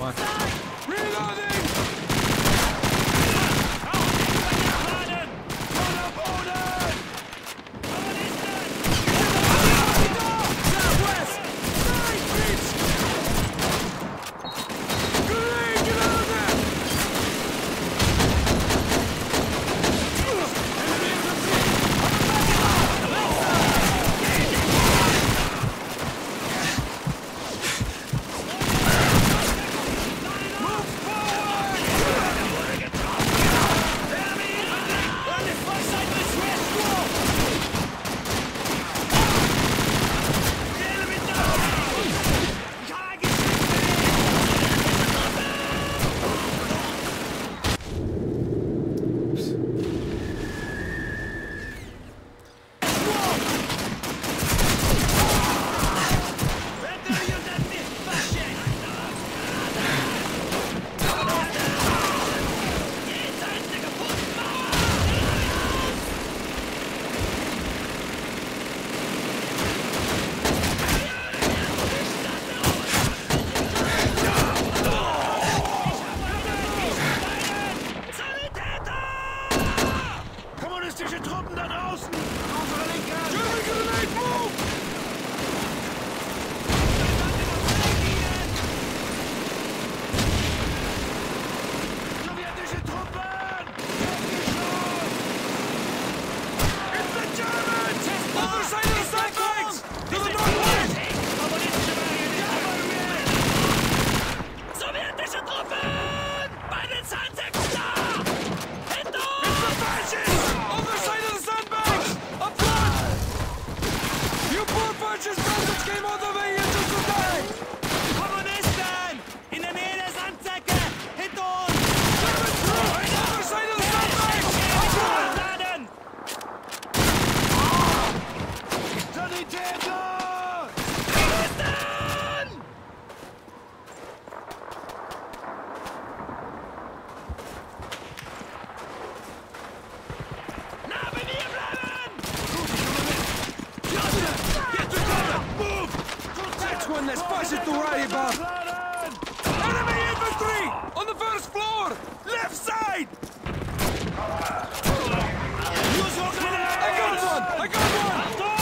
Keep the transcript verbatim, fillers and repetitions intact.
on. Reloading! Kommunistische Truppen da draußen! Unsere Linke! German grenade, move! Sowjetische Truppen! It's the Germans! Other side of the sandbags! To the northwest! Kommunistische Barriere! Sowjetische Truppen! Bei den Sandsäcken da! Hinter It's the fascists! Other side of the sandbags! Up front! You poor bunches bastards came all the way here just to die! Kommunisten! In der Nähe der Sandsäcke! Hinter uns! German troops! Other side of the sandbags! Up front! Laden! Sanitäter! Kommunisten! Nah bei mir bleiben! Get to cover! Move! That's one that's passing to right, Bob! Enemy infantry! On the first floor! Left side! I got one! I got one!